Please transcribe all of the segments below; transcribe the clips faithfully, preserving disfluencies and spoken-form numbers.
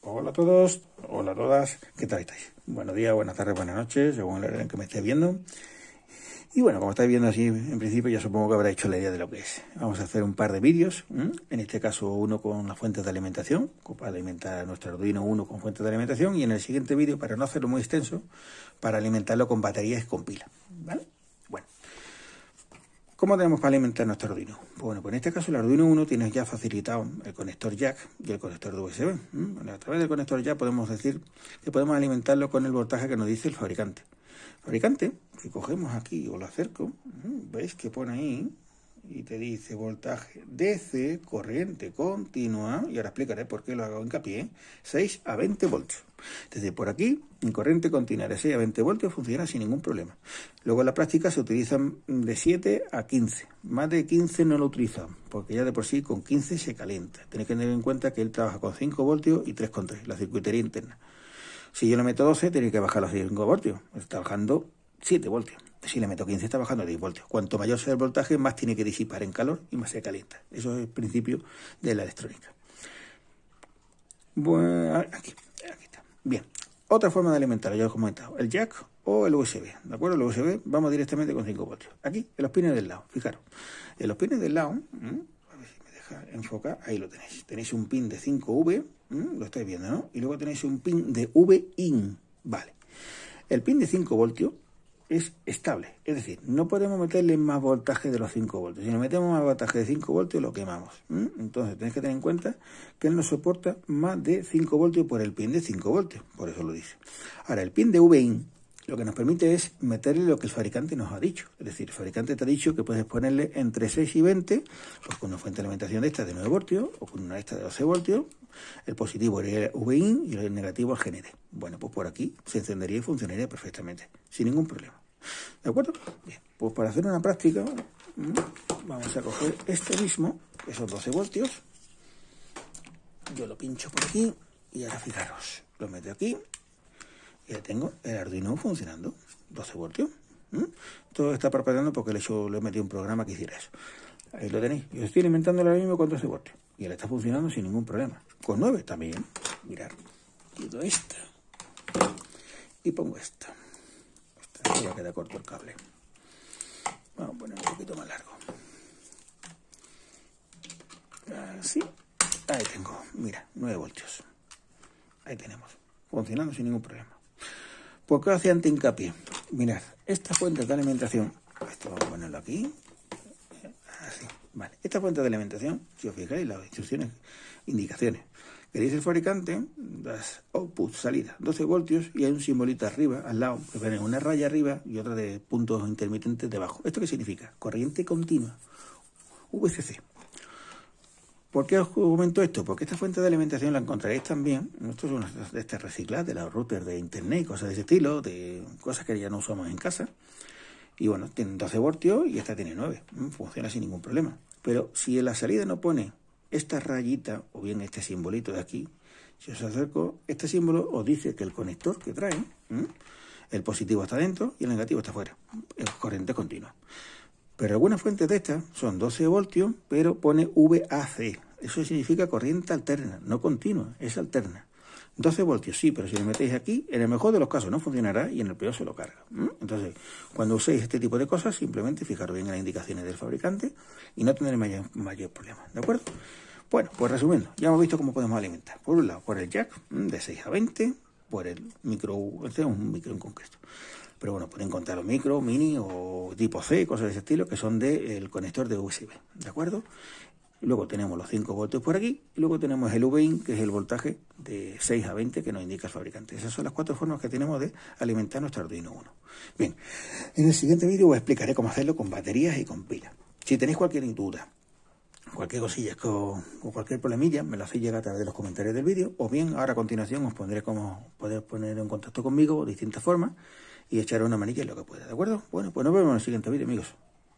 Hola a todos, hola a todas, ¿qué tal estáis? Buenos días, buenas tardes, buenas noches, según la hora en que me estéis viendo. Y bueno, como estáis viendo así, en principio ya supongo que habrá hecho la idea de lo que es. Vamos a hacer un par de vídeos, ¿m? En este caso uno con las fuentes de alimentación, para alimentar a nuestro Arduino Uno con fuentes de alimentación, y en el siguiente vídeo, para no hacerlo muy extenso, para alimentarlo con baterías y con pila, ¿vale? Bueno, ¿cómo tenemos para alimentar nuestro Arduino? Bueno, pues en este caso el Arduino Uno tiene ya facilitado el conector jack y el conector de U S B. Bueno, a través del conector jack podemos decir que podemos alimentarlo con el voltaje que nos dice el fabricante. El fabricante, si cogemos aquí o lo acerco, veis que pone ahí y te dice voltaje D C, corriente continua, y ahora explicaré por qué lo hago hincapié, seis a veinte voltios. Desde por aquí, en corriente continua de seis a veinte voltios funciona sin ningún problema. Luego en la práctica se utilizan de siete a quince. Más de quince no lo utilizan, porque ya de por sí con quince se calienta. Tenéis que tener en cuenta que él trabaja con cinco voltios y tres coma tres, la circuitería interna. Si yo le meto doce, tenéis que bajar los cinco voltios. Está bajando siete voltios. Si le meto quince, está bajando diez voltios. Cuanto mayor sea el voltaje, más tiene que disipar en calor y más se calienta. Eso es el principio de la electrónica. Bueno, aquí, aquí está. Bien. Otra forma de alimentarlo, ya os he comentado, el jack o el U S B. ¿De acuerdo? El U S B vamos directamente con cinco voltios. Aquí, en los pines del lado. Fijaros. En los pines del lado, ¿m? A ver si me deja enfocar. Ahí lo tenéis. Tenéis un pin de cinco V. ¿m? Lo estáis viendo, ¿no? Y luego tenéis un pin de V-in. Vale. El pin de cinco voltios es estable, es decir, no podemos meterle más voltaje de los cinco voltios. Si le metemos más voltaje de cinco voltios, lo quemamos. ¿Mm? Entonces tenéis que tener en cuenta que él no soporta más de cinco voltios por el pin de cinco voltios, por eso lo dice. Ahora, el pin de V-in lo que nos permite es meterle lo que el fabricante nos ha dicho. Es decir, el fabricante te ha dicho que puedes ponerle entre seis y veinte, pues con una fuente de alimentación de esta de nueve voltios o con una esta de doce voltios. El positivo el V-in y el negativo el G N D. Bueno, pues por aquí se encendería y funcionaría perfectamente, sin ningún problema. ¿De acuerdo? Bien, pues para hacer una práctica, vamos a coger este mismo, esos doce voltios. Yo lo pincho por aquí y ahora fijaros, lo meto aquí. Y ya tengo el Arduino funcionando, doce voltios. ¿Mm? Todo está parpadeando porque le he, hecho, le he metido un programa que hiciera eso. Ahí lo tenéis. Yo estoy alimentando ahora mismo con doce voltios. Y él está funcionando sin ningún problema. Con nueve también. Mirad. Quito esta. Y pongo esta. Esta ya queda corto el cable. Vamos a poner un poquito más largo. Así. Ahí tengo. Mira, nueve voltios. Ahí tenemos. Funcionando sin ningún problema. ¿Por qué hacía ante hincapié? Mirad, esta fuente de alimentación, esto vamos a ponerlo aquí, así, vale, esta fuente de alimentación, si os fijáis, las instrucciones, indicaciones, que dice el fabricante, las output, salida, doce voltios, y hay un simbolito arriba, al lado, que pone una raya arriba y otra de puntos intermitentes debajo. ¿Esto qué significa? Corriente continua, V C C. ¿Por qué os comento esto? Porque esta fuente de alimentación la encontraréis también, esto es una de estas recicladas, de los routers de internet y cosas de ese estilo, de cosas que ya no usamos en casa. Y bueno, tienen doce voltios y esta tiene nueve, funciona sin ningún problema. Pero si en la salida no pone esta rayita, o bien este simbolito de aquí, si os acerco, este símbolo os dice que el conector que trae, ¿m? el positivo está dentro y el negativo está fuera, es corriente continua. Pero algunas fuentes de estas son doce voltios, pero pone V A C. Eso significa corriente alterna, no continua, es alterna. doce voltios, sí, pero si le metéis aquí, en el mejor de los casos no funcionará y en el peor se lo carga. ¿Mm? Entonces, cuando uséis este tipo de cosas, simplemente fijaros bien en las indicaciones del fabricante y no tendréis mayor, mayor problema, ¿de acuerdo? Bueno, pues resumiendo, ya hemos visto cómo podemos alimentar. Por un lado, por el jack de seis a veinte, por el micro, este es un micro en concreto. Pero bueno, pueden encontrar los micro, mini o tipo C, cosas de ese estilo, que son del conector de U S B, ¿de acuerdo? Luego tenemos los cinco voltios por aquí, y luego tenemos el V-in, que es el voltaje de seis a veinte que nos indica el fabricante. Esas son las cuatro formas que tenemos de alimentar nuestro Arduino Uno. Bien, en el siguiente vídeo os explicaré cómo hacerlo con baterías y con pilas. Si tenéis cualquier duda, cualquier cosilla o cualquier problemilla, me lo hacéis llegar a través de los comentarios del vídeo, o bien ahora a continuación os pondré cómo poder poner en contacto conmigo de distintas formas y echaré una manilla en lo que pueda, ¿de acuerdo? Bueno, pues nos vemos en el siguiente vídeo, amigos.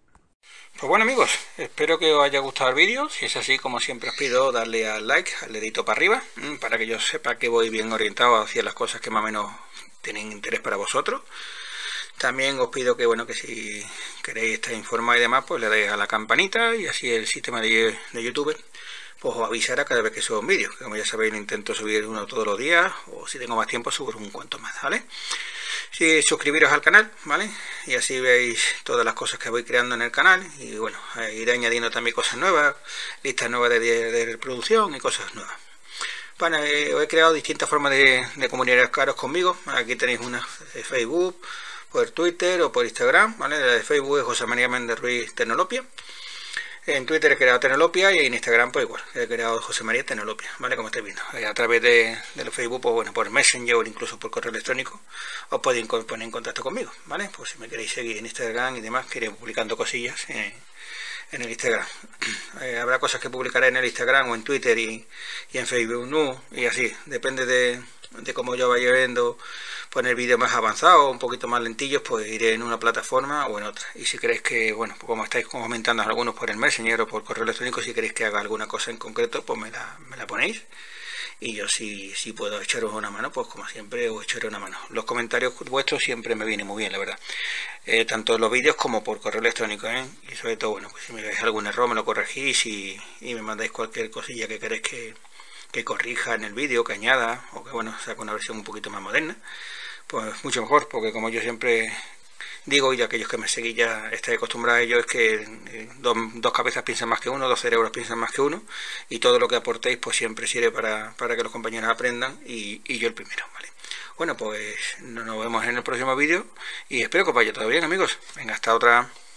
Pues bueno, amigos, espero que os haya gustado el vídeo. Si es así, como siempre os pido, darle al like, al dedito para arriba, para que yo sepa que voy bien orientado hacia las cosas que más o menos tienen interés para vosotros. También os pido que, bueno, que si queréis estar informados y demás, pues le deis a la campanita, y así el sistema de, de YouTube pues os avisará cada vez que suba un vídeo, que como ya sabéis intento subir uno todos los días, o si tengo más tiempo subo un cuanto más, ¿vale? Sí, suscribiros al canal, ¿vale? Y así veis todas las cosas que voy creando en el canal, y bueno, iré añadiendo también cosas nuevas, listas nuevas de, de, de reproducción y cosas nuevas. Bueno, eh, he creado distintas formas de, de comunicaros conmigo. Aquí tenéis una de Facebook, por Twitter o por Instagram, ¿vale? La de Facebook es José María Méndez Ruiz Tecnolopia. En Twitter he creado Tecnolopia y en Instagram pues igual, he creado José María Tecnolopia, ¿vale? Como estáis viendo. A través de, de Facebook, pues bueno, por Messenger o incluso por correo electrónico, os podéis poner en contacto conmigo, ¿vale? Pues si me queréis seguir en Instagram y demás, que iré publicando cosillas en, en el Instagram. Eh, habrá cosas que publicaré en el Instagram o en Twitter y, y en Facebook, no, y así, depende de, de cómo yo vaya viendo. Poner vídeos más avanzados, un poquito más lentillos, pues iré en una plataforma o en otra. Y si queréis que, bueno, pues como estáis comentando algunos por el Messenger o por correo electrónico, si queréis que haga alguna cosa en concreto, pues me la, me la ponéis. Y yo si, si puedo echaros una mano, pues como siempre os echaré una mano. Los comentarios vuestros siempre me vienen muy bien, la verdad. Eh, tanto en los vídeos como por correo electrónico, ¿eh? Y sobre todo, bueno, pues si me dais algún error me lo corregís y, y me mandáis cualquier cosilla que queréis que, que corrija en el vídeo, que añada, o que bueno, saque una versión un poquito más moderna. Pues mucho mejor, porque como yo siempre digo, y aquellos que me seguís ya estáis acostumbrados a ello, es que dos, dos cabezas piensan más que uno, dos cerebros piensan más que uno, y todo lo que aportéis pues siempre sirve para, para que los compañeros aprendan, y, y yo el primero, ¿vale? Bueno, pues nos vemos en el próximo vídeo, y espero que os vaya todo bien, amigos. Venga, hasta otra.